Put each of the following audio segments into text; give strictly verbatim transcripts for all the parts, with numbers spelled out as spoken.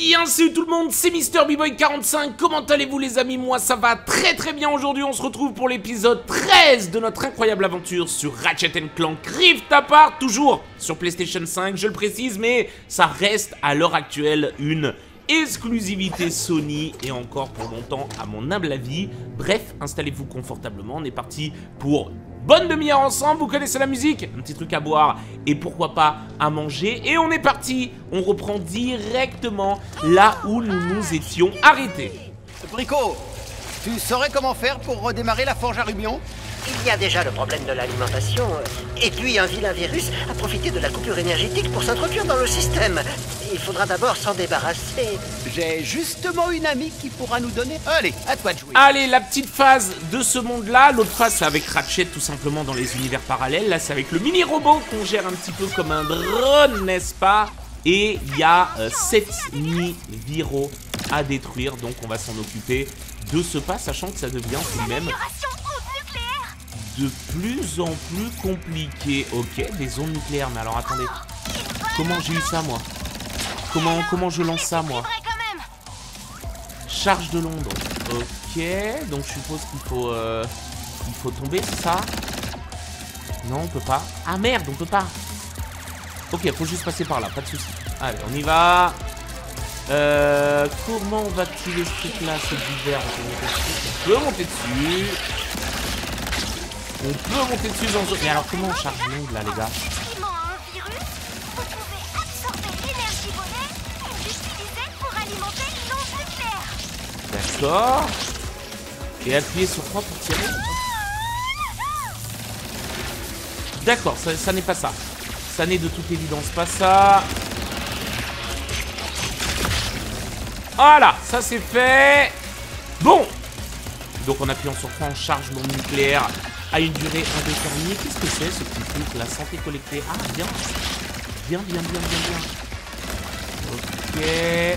Bien, salut tout le monde, c'est Mister B-Boy quarante-cinq, comment allez-vous les amis? Moi ça va très très bien. Aujourd'hui on se retrouve pour l'épisode treize de notre incroyable aventure sur Ratchet and Clank Rift Apart, toujours sur PlayStation cinq, je le précise, mais ça reste à l'heure actuelle une exclusivité Sony et encore pour longtemps à mon humble avis. Bref, installez-vous confortablement, on est parti pour bonne demi-heure ensemble, vous connaissez la musique, un petit truc à boire et pourquoi pas à manger. Et on est parti, on reprend directement là où nous nous étions arrêtés. Brico, tu saurais comment faire pour redémarrer la forge à Rubion? Il y a déjà le problème de l'alimentation, et puis un vilain virus a profité de la coupure énergétique pour s'introduire dans le système. Il faudra d'abord s'en débarrasser. J'ai justement une amie qui pourra nous donner... Allez, à toi de jouer. Allez, la petite phase de ce monde-là. L'autre phase, c'est avec Ratchet, tout simplement, dans les univers parallèles. Là, c'est avec le mini-robot qu'on gère un petit peu comme un drone, n'est-ce pas? Et il y a euh, sept mini-viraux à détruire, donc on va s'en occuper de ce pas, sachant que ça devient tout de même de plus en plus compliqué. Ok, des ondes nucléaires, mais alors attendez. Comment j'ai eu ça, moi? Comment, comment je lance ça, moi? Charge de Londres. Ok, donc je suppose qu'il faut... Euh, il faut tomber, c'est ça? Non, on peut pas. Ah merde, on peut pas. Ok, il faut juste passer par là, pas de soucis. Allez, on y va. Euh, comment on va activer ce truc-là? C'est divers. On peut monter dessus. On peut monter dessus dans ce... Mais alors, comment on charge l'onde, là, les gars? D'accord. Et appuyer sur trois pour tirer. D'accord, ça, ça n'est pas ça. Ça n'est de toute évidence pas ça. Voilà, ça c'est fait. Bon. Donc en appuyant sur trois, on charge l'onde nucléaire à une durée indéterminée. Qu'est-ce que c'est ce petit truc? La santé collectée. Ah, bien. Bien, bien, bien, bien, bien. Ok.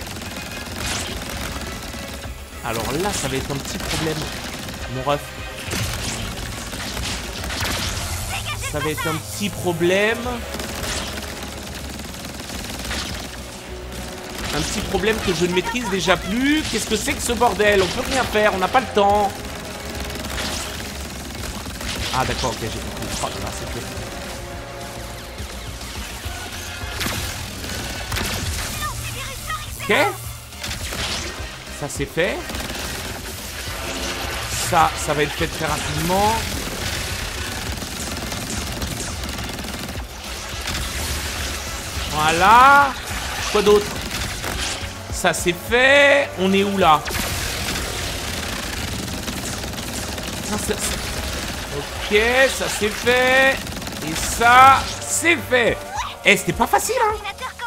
Alors là, ça va être un petit problème, mon ref. Ça va être un petit problème. Un petit problème que je ne maîtrise déjà plus. Qu'est-ce que c'est que ce bordel? On peut rien faire, on n'a pas le temps. Ah d'accord, ok, j'ai compris. Oh là là, c'est fait. Ok. Ça c'est fait. Ça, ça va être fait très rapidement. Voilà. Quoi d'autre? Ça c'est fait. On est où là? Non, ça, ça... Ok, ça c'est fait. Et ça, c'est fait. Eh, c'était pas facile, hein?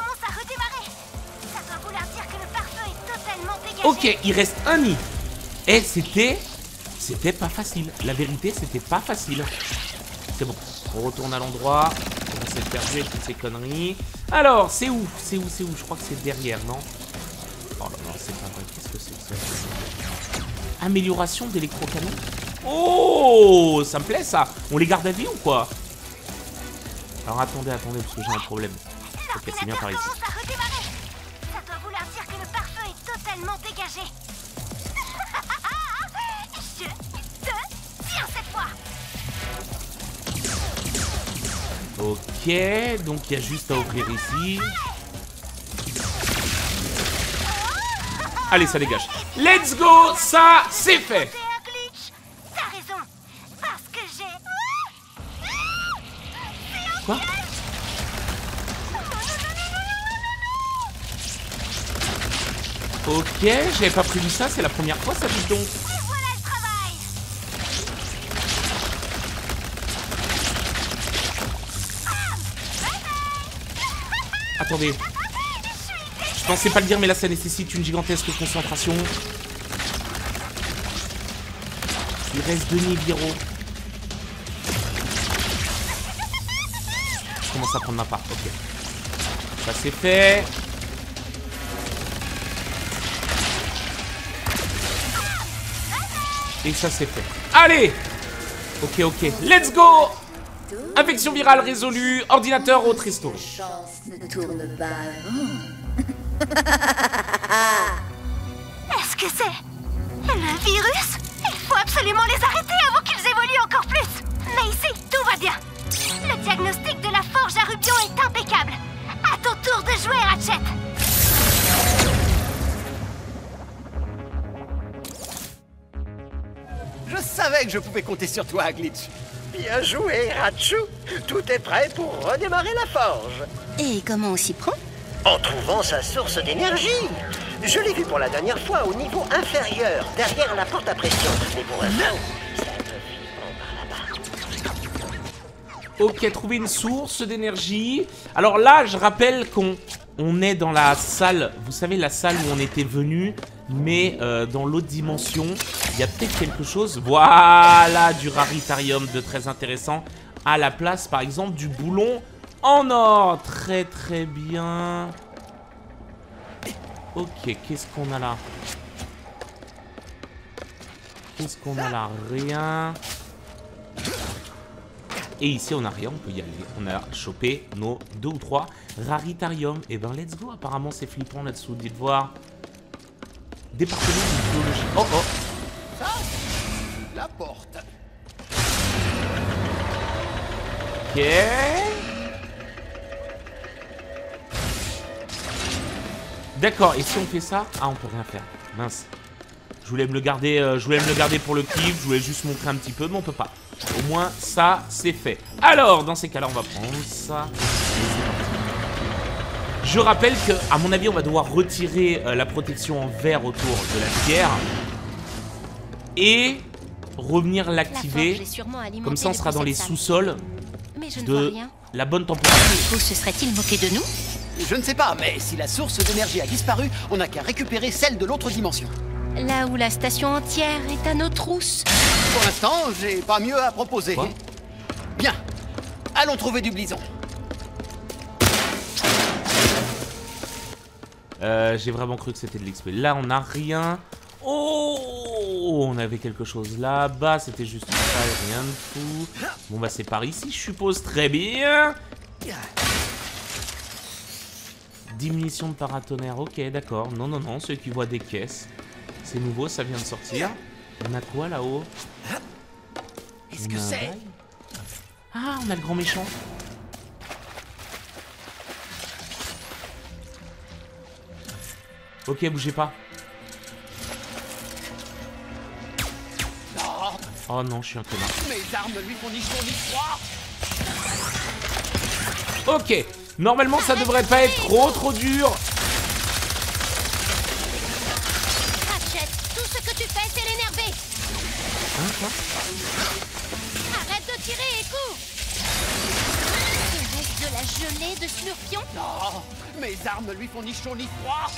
Ok, il reste un nid. Et c'était... C'était pas facile. La vérité, c'était pas facile. C'est bon. On retourne à l'endroit. On va essayer de faire jouer toutes ces conneries. Alors, c'est où? C'est où? C'est où? Je crois que c'est derrière, non? Oh là là, c'est pas vrai. Qu'est-ce que c'est que ça? Amélioration d'électrocanon. Oh, ça me plaît, ça. On les garde à vie ou quoi? Alors, attendez, attendez, parce que j'ai un problème. Ok, c'est bien par ici. Dégagé. Je te tiens cette fois. Ok, donc il y a juste à ouvrir ici. Allez, ça dégage. Let's go, ça c'est fait. T'as raison, parce que j'ai... Quoi? Ok, j'avais pas prévu ça, c'est la première fois, ça dit donc. Voilà le travail. Attendez. Je pensais pas le dire, mais là ça nécessite une gigantesque concentration. Il reste deux nids-viraux. Je commence à prendre ma part, ok. Ça c'est fait. Et ça c'est fait. Allez! Ok, ok. Let's go! Infection virale résolue. Ordinateur autre restauré. Chance ne tourne pas avant. Est-ce que c'est le virus? Il faut absolument les arrêter avant qu'ils évoluent encore plus. Mais ici, tout va bien. Le diagnostic de la forge à rubion est impeccable. À ton tour de jouer, Ratchet. Je savais que je pouvais compter sur toi, Glitch. Bien joué, Ratchou. Tout est prêt pour redémarrer la forge. Et comment on s'y prend? En trouvant sa source d'énergie. Je l'ai vu pour la dernière fois au niveau inférieur, derrière la porte à pression. Mais pour l'instant, c'est un peu vivant par là-bas. Ok, trouver une source d'énergie. Alors là, je rappelle qu'on on est dans la salle, vous savez, la salle où on était venu, mais euh, dans l'autre dimension, il y a peut-être quelque chose. Voilà, du raritarium de très intéressant. À la place, par exemple, du boulon en or. Très, très bien. Ok, qu'est-ce qu'on a là? Qu'est-ce qu'on a là? Rien. Et ici, on n'a rien, on peut y aller. On a chopé nos deux ou trois raritarium. Et ben, let's go. Apparemment, c'est flippant là-dessous. Dites voir. Département de biologie. Oh, oh. Ça, la porte. Ok. D'accord, et si on fait ça? Ah, on peut rien faire. Mince. Je voulais me le garder, euh, je voulais me le garder pour le kiff. Je voulais juste montrer un petit peu, mais on peut pas. Au moins, ça, c'est fait. Alors, dans ces cas-là, on va prendre ça. Je rappelle que, à mon avis, on va devoir retirer euh, la protection en verre autour de la pierre. Et revenir l'activer. Comme ça, on sera dans les sous-sols de la bonne température. Où se serait-il moqué de nous? Je ne sais pas, mais si la source d'énergie a disparu, on n'a qu'à récupérer celle de l'autre dimension. Là où la station entière est à nos trousses. Pour l'instant, j'ai pas mieux à proposer. Quoi? Bien. Allons trouver du blison. Euh, j'ai vraiment cru que c'était de l'X P. Là, on n'a rien. Oh, on avait quelque chose là-bas. C'était juste ça, rien de fou. Bon, bah, c'est par ici, je suppose. Très bien. Diminution de paratonnerre. Ok, d'accord. Non, non, non. Ceux qui voient des caisses. C'est nouveau, ça vient de sortir. On a quoi là-haut? Qu'est-ce que c'est? Ah, on a le grand méchant. Ok, bougez pas. Non. Oh non, je suis un connard. Mes armes lui font ni chaud ni froid. Ok, normalement ça devrait pas être trop trop dur. Ratchet, tout ce que tu fais, c'est l'énerver. Hein, quoi? Arrête de tirer et cours. Il reste de la gelée de Slurpion. Non. Mes armes lui font ni chaud ni froid.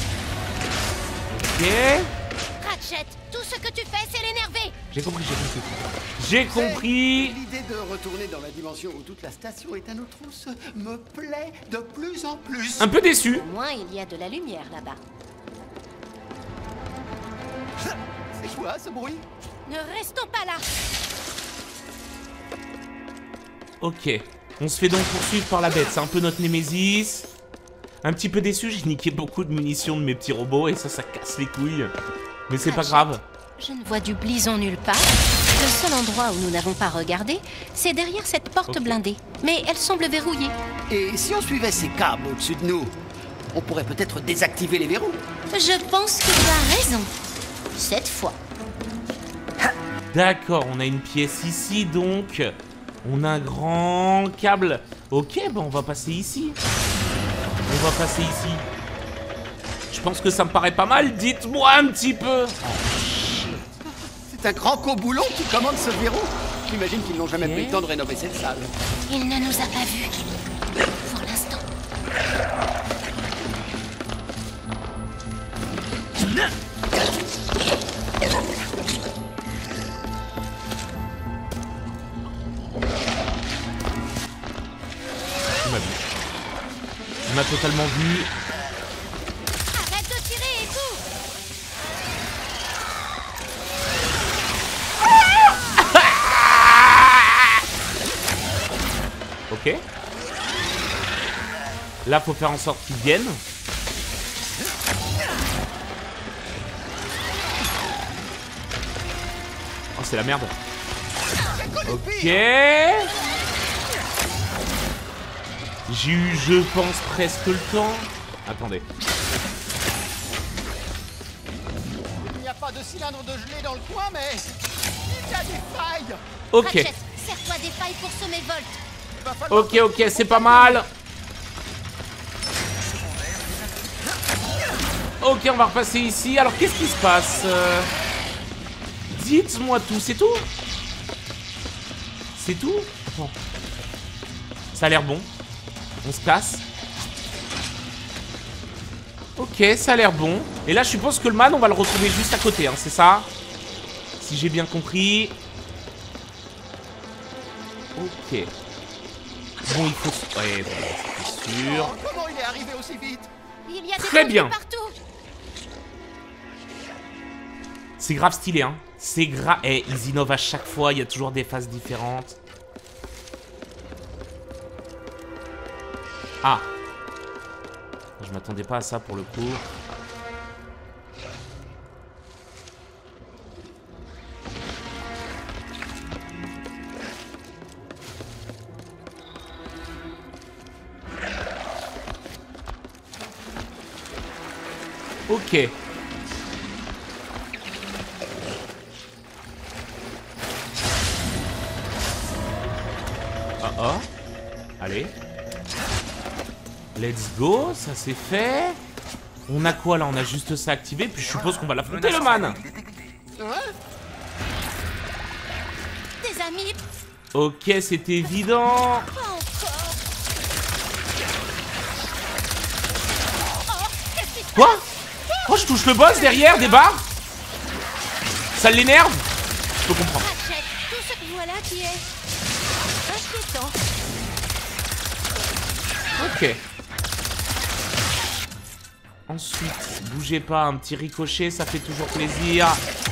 Ok. Ratchet, tout ce que tu fais, c'est l'énerver. J'ai compris, j'ai compris. J'ai compris. L'idée de retourner dans la dimension où toute la station est à nos trousses me plaît de plus en plus. Un peu déçu. Au moins, il y a de la lumière là-bas. C'est quoi ce bruit? Ne restons pas là. Ok. On se fait donc poursuivre par la bête. C'est un peu notre némésis. Un petit peu déçu, j'ai niqué beaucoup de munitions de mes petits robots et ça, ça casse les couilles. Mais c'est pas grave. Je ne vois du blison nulle part. Le seul endroit où nous n'avons pas regardé, c'est derrière cette porte Okay. blindée. Mais elle semble verrouillée. Et si on suivait ces câbles au-dessus de nous, on pourrait peut-être désactiver les verrous. Je pense que tu as raison. Cette fois. D'accord, on a une pièce ici donc. On a un grand câble. Ok, bah on va passer ici. On va passer ici. Je pense que ça me paraît pas mal. Dites-moi un petit peu. C'est un grand coboulon qui commande ce verrou. J'imagine qu'ils n'ont jamais Ok. pris le temps de rénover cette salle. Il ne nous a pas vus. Pour l'instant. Il m'a vu. Il m'a totalement vu. Arrête de tirer et cours. Ok. Là, faut faire en sorte qu'ils viennent. c'est la merde. Ok. J'ai eu, je pense, presque le temps. Attendez. Il n'y a pas de cylindre de gelée dans le coin, mais il y a des failles. Ok. Ratchet, serre-toi des failles pour semer Volt. Il va falloir Ok, ok, c'est pas mal. Ok, on va repasser ici. Alors, qu'est-ce qui se passe euh... Dites-moi tout, c'est tout? C'est tout? Attends. Ça a l'air bon. On se casse. Ok, ça a l'air bon. Et là, je suppose que le man, on va le retrouver juste à côté, hein, c'est ça? Si j'ai bien compris. Ok. Bon, il faut... Ouais, bon, c'est sûr. Oh, comment il est arrivé aussi vite? Il y a des Très bien. contenus partout. C'est grave stylé, hein. C'est grave... Eh, ils innovent à chaque fois, il y a toujours des phases différentes. Ah. Je m'attendais pas à ça pour le coup. Ok. Oh oh. Allez. Let's go, ça c'est fait. On a quoi là? On a juste ça activé, puis je suppose qu'on va l'affronter le man. Des amis. Ok, c'est évident. Pas encore. Oh, qu'est-ce qui se Quoi? Oh, je touche le boss derrière, des barres. Ça l'énerve? Je peux comprendre. Ratchet, tout ce que voilà qui est inquiétant. Ok. Ensuite, bougez pas, un petit ricochet, ça fait toujours plaisir.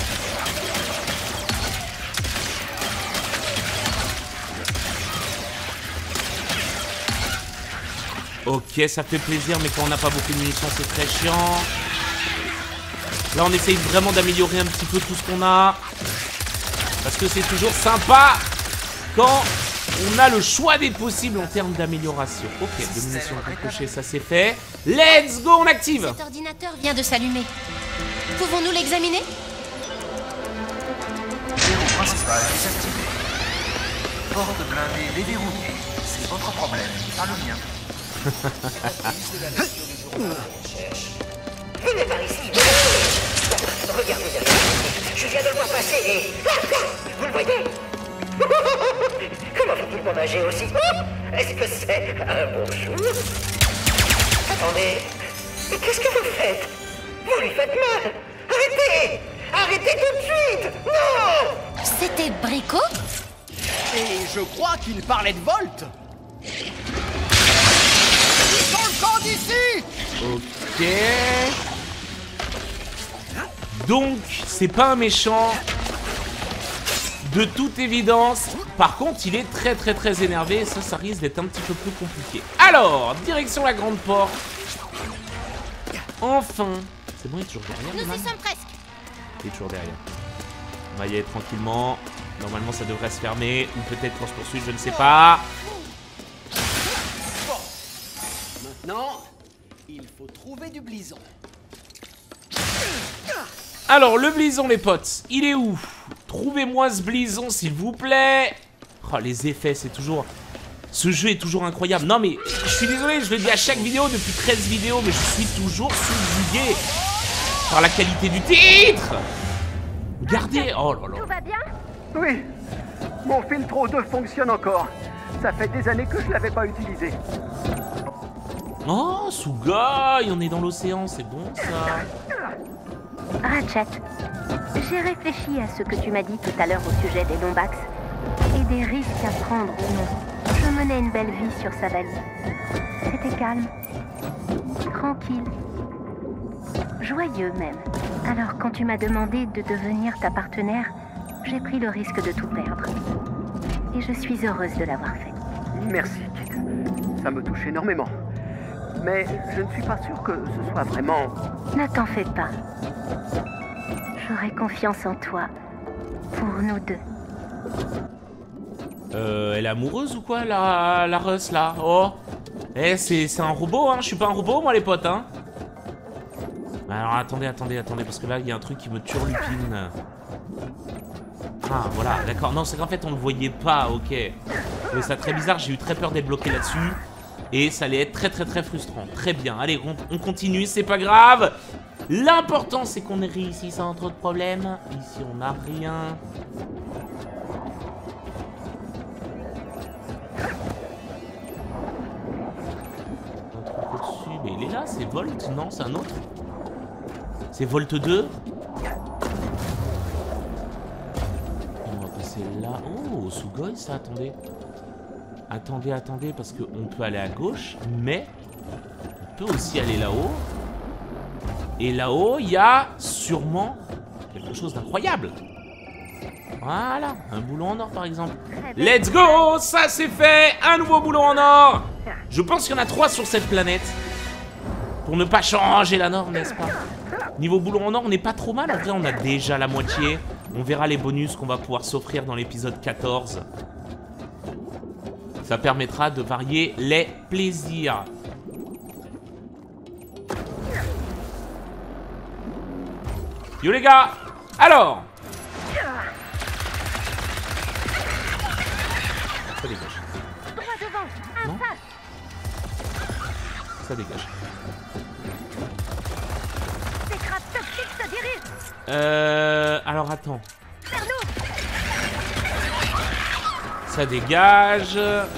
Ok, ça fait plaisir, mais quand on n'a pas beaucoup de munitions, c'est très chiant. Là, on essaye vraiment d'améliorer un petit peu tout ce qu'on a. Parce que c'est toujours sympa quand on a le choix des possibles en termes d'amélioration. Ok, de munitions ricochet, ça c'est fait. Let's go, on active. Cet ordinateur vient de s'allumer. Pouvons-nous l'examiner? Verrou principal désactivé. Porte blindée déverrouillée. C'est votre problème, pas le mien. Venez par ici. Regardez derrière. Je viens de le voir passer et... Vous le voyez? Comment fait-il pour nager aussi? Est-ce que c'est un bonjour? Attendez. Mais qu'est-ce que vous faites? Vous lui faites mal. Arrêtez! Arrêtez tout de suite! Non! C'était Brico? Et je crois qu'il parlait de Volt. Ils sont le camp d'ici. Ok. Donc, c'est pas un méchant. De toute évidence. Par contre, il est très très très énervé. Et ça, ça risque d'être un petit peu plus compliqué. Alors, direction la grande porte. Enfin. C'est bon, il est toujours derrière. Nous le man y sommes presque. Il est toujours derrière. On va y aller tranquillement. Normalement, ça devrait se fermer. Ou peut-être qu'on se poursuit, je ne sais pas. Maintenant, il faut trouver du blison. Alors, le blison, les potes, il est où? Trouvez-moi ce blison, s'il vous plaît. Oh, les effets, c'est toujours... Ce jeu est toujours incroyable. Non, mais je suis désolé, je le dis à chaque vidéo, depuis treize vidéos, mais je suis toujours subjugué par la qualité du titre. Regardez. Oh là là. Tout va bien? Oui, mon filtre O deux fonctionne encore. Ça fait des années que je l'avais pas utilisé. Oh, Sugoi, on est dans l'océan, c'est bon, ça. Ratchet, j'ai réfléchi à ce que tu m'as dit tout à l'heure au sujet des Lombax et des risques à prendre ou non. Je menais une belle vie sur Savali. C'était calme, tranquille, joyeux même. Alors quand tu m'as demandé de devenir ta partenaire, j'ai pris le risque de tout perdre. Et je suis heureuse de l'avoir fait. Merci, Kit. Ça me touche énormément. Mais je ne suis pas sûr que ce soit vraiment... Ne t'en fais pas. J'aurai confiance en toi Pour nous deux. Euh, elle est amoureuse ou quoi, la, la Russ, là? Oh. Eh, c'est un robot, hein. Je suis pas un robot, moi, les potes, hein. Alors, attendez, attendez, attendez, parce que là, il y a un truc qui me turlupine. Ah, voilà, d'accord. Non, c'est qu'en fait, on le voyait pas, ok. Je trouvais ça très bizarre, j'ai eu très peur d'être bloqué là-dessus. Et ça allait être très, très, très frustrant. Très bien, allez, on, on continue, c'est pas grave. L'important, c'est qu'on ait réussi sans trop de problèmes. Ici, on n'a rien. Un truc au-dessus, mais il est là, c'est Volt? Non, c'est un autre. C'est Volt deux. On va passer là. Oh, Sugoi, ça, attendez. Attendez, attendez, parce qu'on peut aller à gauche, mais on peut aussi aller là-haut. Et là-haut, il y a sûrement quelque chose d'incroyable. Voilà, un boulot en or, par exemple. Let's go, ça c'est fait, un nouveau boulot en or. Je pense qu'il y en a trois sur cette planète. Pour ne pas changer la norme, n'est-ce pas? Niveau boulot en or, on n'est pas trop mal. En vrai, on a déjà la moitié. On verra les bonus qu'on va pouvoir s'offrir dans l'épisode quatorze. Ça permettra de varier les plaisirs. Yo les gars. Alors. Ça dégage. Non. Ça dégage. Euh... Alors attends. Ça dégage.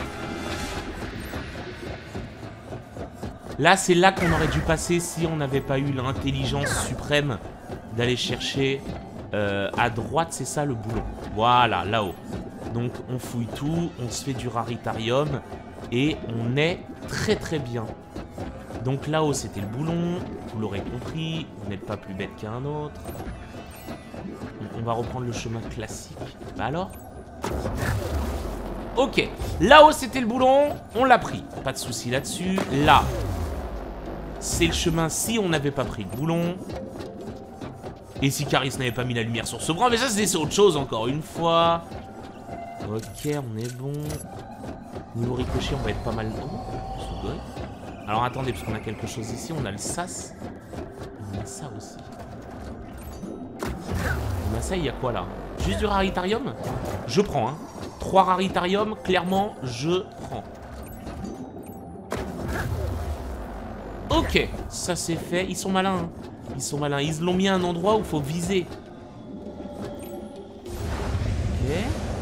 Là, c'est là qu'on aurait dû passer si on n'avait pas eu l'intelligence suprême d'aller chercher euh, à droite, c'est ça le boulot. Voilà, là-haut. Donc, on fouille tout, on se fait du raritarium et on est très très bien. Donc là-haut, c'était le boulon, vous l'aurez compris, vous n'êtes pas plus bête qu'un autre. Donc, on va reprendre le chemin classique. Bah alors ? Ok, là-haut c'était le boulon, on l'a pris, pas de souci là-dessus. Là, c'est le chemin si on n'avait pas pris le boulon. Et si Caris n'avait pas mis la lumière sur ce bras, mais ça c'est autre chose encore une fois. Ok, on est bon. Niveau ricochet, on va être pas mal. Oh, alors attendez, parce qu'on a quelque chose ici, on a le sas. On a ça aussi. On a ça, il y a quoi là? Juste du raritarium? Je prends, hein. trois raritarium, clairement, je prends. Ok, ça c'est fait. Ils sont malins. Hein. Ils sont malins. Ils l'ont mis à un endroit où il faut viser. Ok.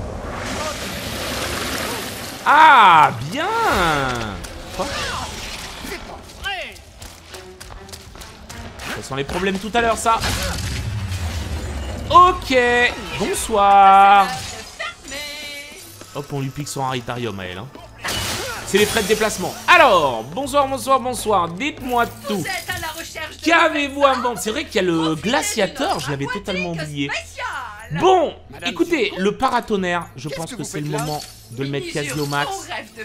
Ah, bien. Quoi? Ce sont les problèmes tout à l'heure, ça. Ok. Bonsoir. Hop, on lui pique son haritarium à elle. Hein. C'est les frais de déplacement. Alors, bonsoir, bonsoir, bonsoir. Dites-moi tout. Qu'avez-vous à me vendre? C'est vrai qu'il y a le glaciateur, je l'avais totalement oublié. Bon, écoutez, le paratonnerre, je pense que c'est le moment de le mettre quasi au max.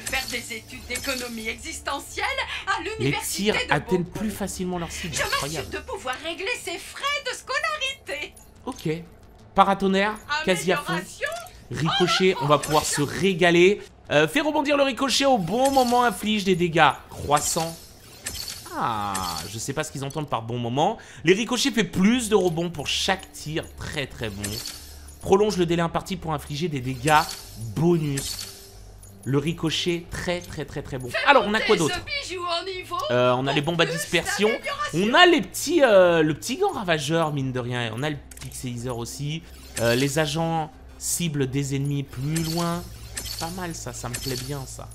Les tirs atteignent plus facilement leur cible. Incroyable. de pouvoir régler ses frais de scolarité. Ok. Paratonnerre, quasi à fond. Ricochet, on va pouvoir se régaler. Euh, fait rebondir le ricochet au bon moment, inflige des dégâts croissants. Ah, je sais pas ce qu'ils entendent par bon moment. Les ricochets fait plus de rebonds pour chaque tir, très très bon. Prolonge le délai imparti pour infliger des dégâts bonus. Le ricochet, très très très très bon. Alors, on a quoi d'autre? euh, On a les bombes à dispersion. On a les petits, euh, le petit gant ravageur, mine de rien. On a le pixeliseur aussi. Euh, les agents ciblent des ennemis plus loin. Pas mal ça, ça me plaît bien ça.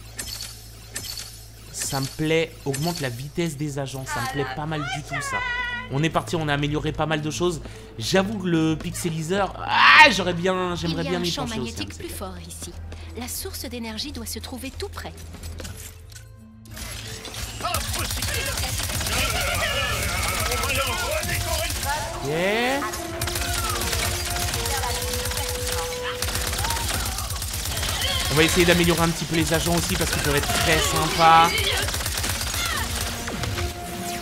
Ça me plaît, augmente la vitesse des agents, ça me plaît pas mal du tout ça. On est parti, on a amélioré pas mal de choses. J'avoue que le pixeliseur, ah, j'aurais bien, j'aimerais bien m'y pencher aussi. Il y a un champ magnétique plus fort ici. La source d'énergie doit se trouver tout près. Ok. On va essayer d'améliorer un petit peu les agents aussi parce qu'ils peuvent être très sympas.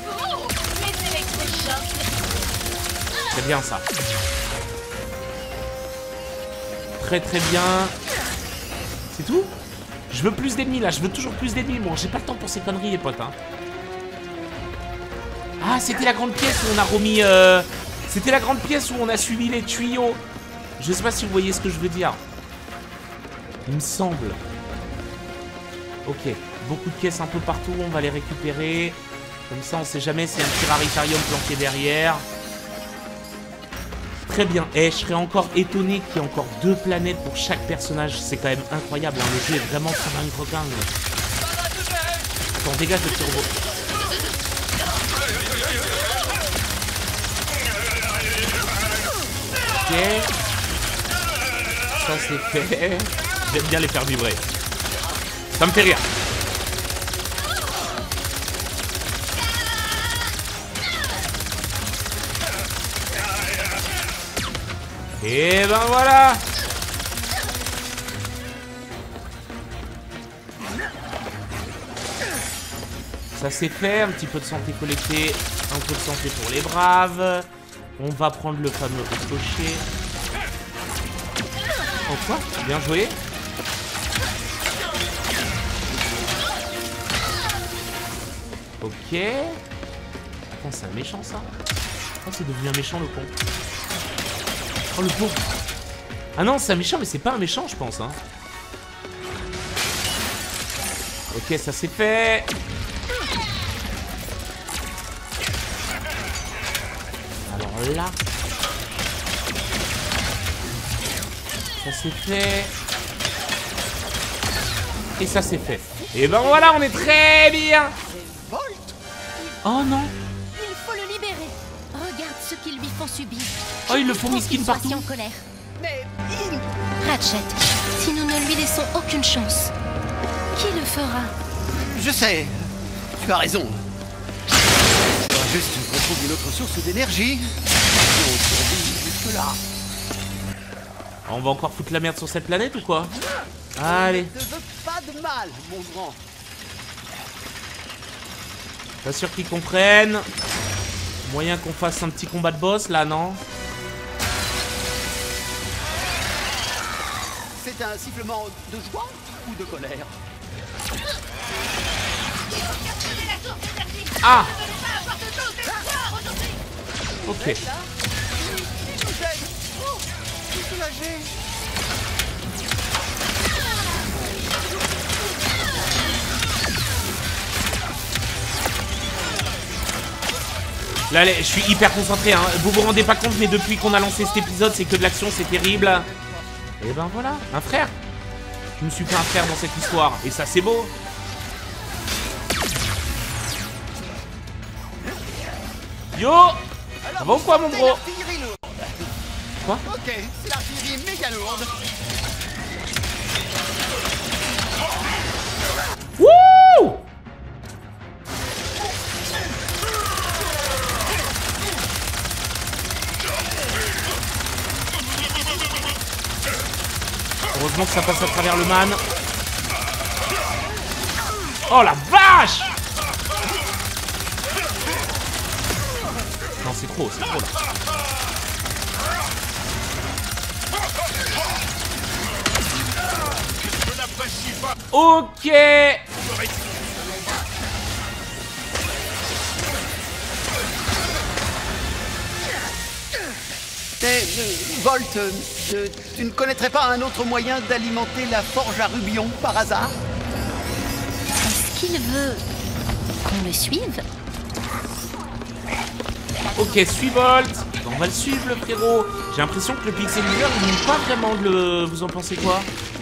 C'est bien ça. Très très bien. C'est tout? Je veux plus d'ennemis là, je veux toujours plus d'ennemis moi. J'ai pas le temps pour ces conneries les potes hein. Ah c'était la grande pièce où on a remis... Euh... C'était la grande pièce où on a suivi les tuyaux. Je sais pas si vous voyez ce que je veux dire. Il me semble. Ok, beaucoup de pièces un peu partout, on va les récupérer. Comme ça on sait jamais s'il y a un petit raritarium planqué derrière. Très bien, et eh, je serais encore étonné qu'il y ait encore deux planètes pour chaque personnage. C'est quand même incroyable, hein. Le jeu est vraiment sur un requin. Attends, dégage le petit robot. Ok. Ça c'est fait. J'aime bien les faire vibrer. Ça me fait rire. Et ben voilà. Ça c'est fait, un petit peu de santé collectée, un peu de santé pour les braves. On va prendre le fameux ricochet. Oh quoi? Bien joué. Ok. Attends, c'est un méchant ça. Oh, c'est devenu un méchant le con. Oh le pauvre. Ah non, c'est un méchant, mais c'est pas un méchant, je pense. Hein. Ok, ça c'est fait. Alors là. Ça c'est fait. Et ça c'est fait. Et ben voilà, on est très bien. Oh non. Il faut le libérer. Regarde ce qu'ils lui font subir. Oh, ils le font miskin partout. En colère. Mais il... Ratchet, si nous ne lui laissons aucune chance, qui le fera? Je sais. Tu as raison. Il faudra juste qu'on trouve une autre source d'énergie. On survit jusque-là. On va encore foutre la merde sur cette planète ou quoi? Allez. Ne veux pas de mal, mon grand. Pas sûr qu'ils comprennent. Moyen qu'on fasse un petit combat de boss là, non? C'est un sifflement de joie ou de colère? Ah! Ok. Je suis soulagé. Là, je suis hyper concentré, hein. Vous vous rendez pas compte, mais depuis qu'on a lancé cet épisode, c'est que de l'action, c'est terrible. Et ben voilà, un frère. Je me suis fait un frère dans cette histoire, et ça, c'est beau. Yo! Ça va ou quoi, mon gros? Quoi? Ok, c'est l'artillerie méga lourde. Wouh! Heureusement que ça passe à travers le man. Oh la vache! Non, c'est trop, c'est trop là. Ok. Mais, euh, Volt, euh, euh, tu ne connaîtrais pas un autre moyen d'alimenter la forge à rubion par hasard? Est-ce qu'il veut qu'on le suive? Ok, suis Volt. On va le suivre, le frérot. J'ai l'impression que le pixeliseur, il n'aime pas vraiment de le... Vous en pensez quoi?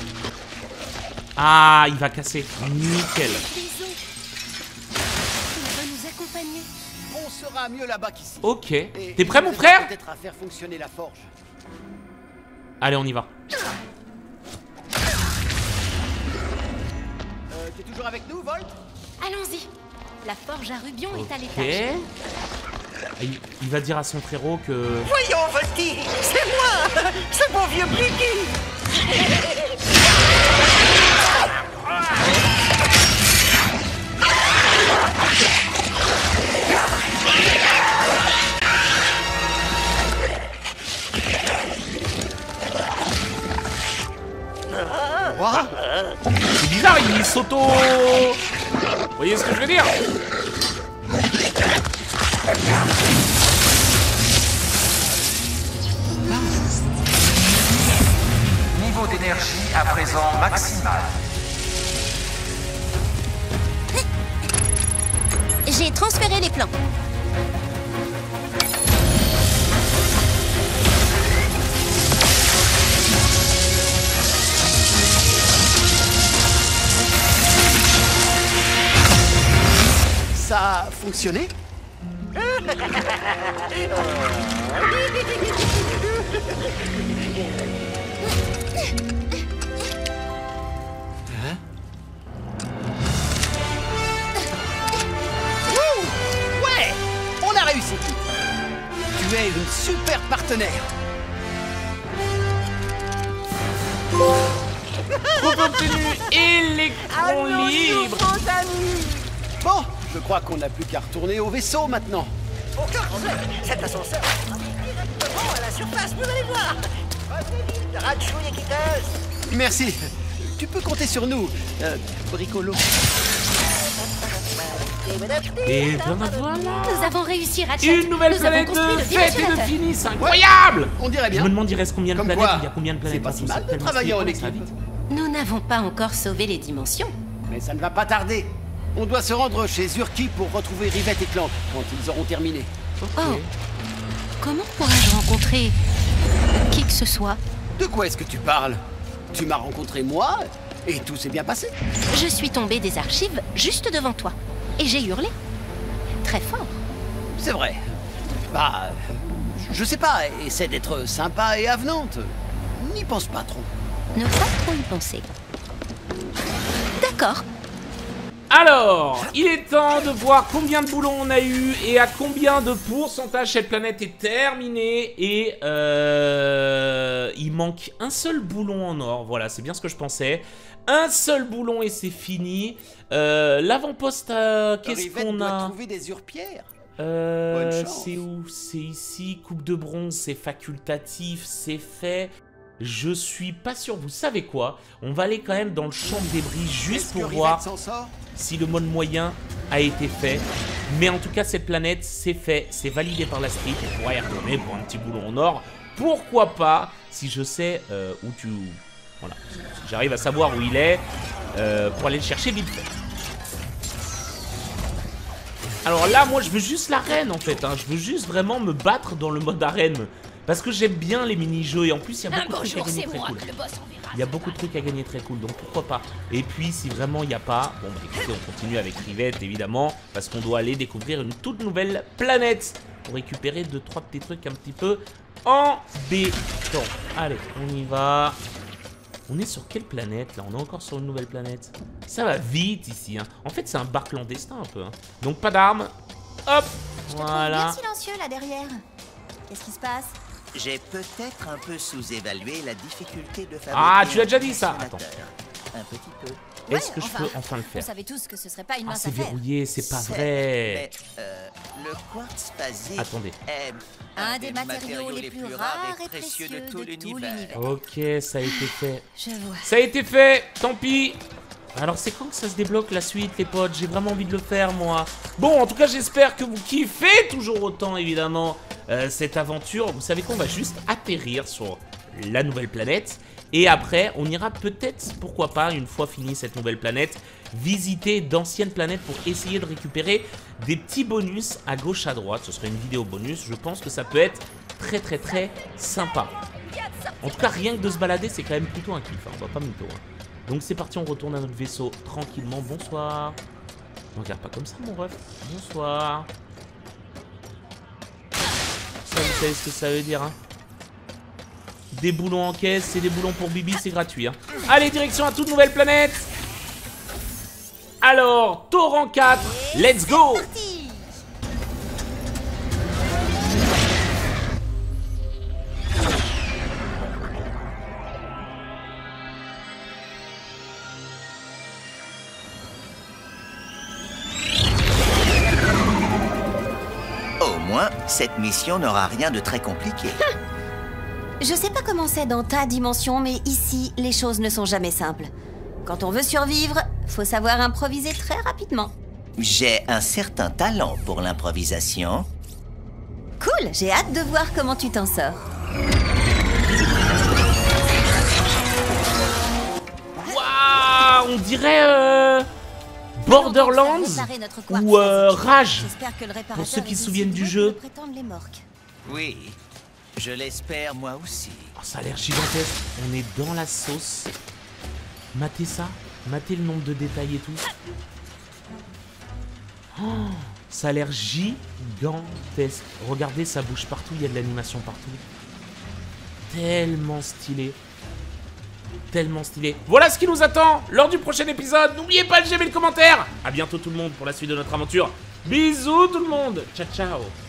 Ah, il va casser. Nickel. Désolé. Il va nous accompagner. On sera mieux là-bas qu'ici. Ok. Et T'es prêt, mon on frère? peut-être à faire fonctionner la forge. Allez, on y va. Euh, t'es toujours avec nous, Volt? Allons-y. La forge à rubion est à Ok. l'étage. Il, il va dire à son frérot que... Voyons, Volty, c'est moi, ce bon vieux Blicky. Kawa? C'est bizarre, il s'auto... Vous voyez ce que je veux dire? Niveau d'énergie à présent maximal. J'ai transféré les plans. Ça a fonctionné? Hein? Wouh! Ouais! On a réussi! Tu es une super partenaire! Troupe obtenue, électron libre. Bon, je crois qu'on n'a plus qu'à retourner au vaisseau maintenant. Aucun problème. Cet ascenseur va directement à la surface, vous allez voir. Revenez vite, Ratchouille et Quitteuse. Merci. Tu peux compter sur nous, euh, Bricolo. Et ben voilà. Nous avons réussi, Ratchet. Une nouvelle Nous planète avons construit de le fête et de dimensionnateur. fini, c'est incroyable. On dirait Je bien. me demande, il reste combien de Comme planètes? quoi, Il y a combien de planètes? c'est pas dans si tout mal ça, de tellement travailler c'est en cool, équipe. ça, vite. Nous n'avons pas encore sauvé les dimensions. Mais ça ne va pas tarder. On doit se rendre chez Zurki pour retrouver Rivette et Clank quand ils auront terminé. Oh, comment pourrais-je rencontrer qui que ce soit? De quoi est-ce que tu parles? Tu m'as rencontré moi et tout s'est bien passé. Je suis tombée des archives juste devant toi. Et j'ai hurlé. Très fort. C'est vrai. Bah, je sais pas, essaie d'être sympa et avenante. N'y pense pas trop. Ne pas trop y penser. D'accord. Alors, il est temps de voir combien de boulons on a eu et à combien de pourcentage cette planète est terminée. Et euh, il manque un seul boulon en or. Voilà, c'est bien ce que je pensais. Un seul boulon et c'est fini. Euh, L'avant-poste, euh, qu'est-ce Rivette qu'on doit a? trouver des urpières. Euh, Bonne chance. c'est où? C'est ici. Coupe de bronze, c'est facultatif, c'est fait. Je suis pas sûr. Vous savez quoi? On va aller quand même dans le champ de débris juste Est-ce pour que voir Rivette s'en sort? si le mode moyen a été fait. Mais en tout cas, cette planète, c'est fait. C'est validé par la street. On pourra y retourner pour un petit boulon en or. Pourquoi pas? Si je sais euh, où tu... Voilà. Si j'arrive à savoir où il est, euh, pour aller le chercher vite fait. Alors là, moi, je veux juste l'arène, en fait. Hein. Je veux juste vraiment me battre dans le mode arène. Parce que j'aime bien les mini-jeux. Et en plus, il y a beaucoup de trucs à gagner très cool. Il y a beaucoup de trucs à gagner très cool, donc pourquoi pas. Et puis, si vraiment il n'y a pas, bon, bah écoutez, on continue avec Rivette, évidemment, parce qu'on doit aller découvrir une toute nouvelle planète pour récupérer deux, trois petits trucs un petit peu embêtants. Allez, on y va. On est sur quelle planète, là? On est encore sur une nouvelle planète. Ça va vite, ici, hein. En fait, c'est un bar clandestin, un peu, hein. Donc, pas d'armes. Hop, voilà. Bien silencieux là derrière. Qu'est-ce qui se passe? J'ai peut-être un peu sous-évalué la difficulté de fabriquer. Ah, tu as un déjà dit ça. dimensionnateur. Un petit peu. Est-ce que Ouais, je enfin, peux enfin le On faire? savait tous que ce serait pas une Ah, mince c'est affaire. verrouillé, c'est pas C'est- vrai. Mais, euh, le quartz phasique Attendez. est Un des matériaux les plus rares et précieux de tout l'univers. Ok, ça a été fait. Je vois. Ça a été fait, tant pis. Alors c'est quand que ça se débloque la suite, les potes? J'ai vraiment envie de le faire, moi. Bon, en tout cas, j'espère que vous kiffez toujours autant, évidemment, euh, cette aventure. Vous savez qu'on va juste atterrir sur la nouvelle planète. Et après, on ira peut-être, pourquoi pas, une fois fini cette nouvelle planète, visiter d'anciennes planètes pour essayer de récupérer des petits bonus à gauche, à droite. Ce serait une vidéo bonus. Je pense que ça peut être très, très, très sympa. En tout cas, rien que de se balader, c'est quand même plutôt un kiff. Hein. On va pas mytho. Hein. Donc c'est parti, on retourne à notre vaisseau tranquillement. Bonsoir. Ne regarde pas comme ça, mon ref. Bonsoir. Ça, vous savez ce que ça veut dire, hein? Des boulons en caisse, c'est des boulons pour Bibi, c'est gratuit. Hein. Allez, direction à toute nouvelle planète. Alors, Torrent quatre, let's go. Au moins, cette mission n'aura rien de très compliqué. Je sais pas comment c'est dans ta dimension, mais ici, les choses ne sont jamais simples. Quand on veut survivre, faut savoir improviser très rapidement. J'ai un certain talent pour l'improvisation. Cool, j'ai hâte de voir comment tu t'en sors. Waouh, on dirait euh, Borderlands ou euh, Rage, pour ceux qui se souviennent du jeu. Oui, je l'espère moi aussi. Oh, ça a l'air gigantesque, on est dans la sauce. Matez ça, matez le nombre de détails et tout. Oh, ça a l'air gigantesque. Regardez, ça bouge partout, il y a de l'animation partout. Tellement stylé. Tellement stylé. Voilà ce qui nous attend lors du prochain épisode. N'oubliez pas de j'aime et le commentaire. A bientôt tout le monde pour la suite de notre aventure. Bisous tout le monde. Ciao ciao.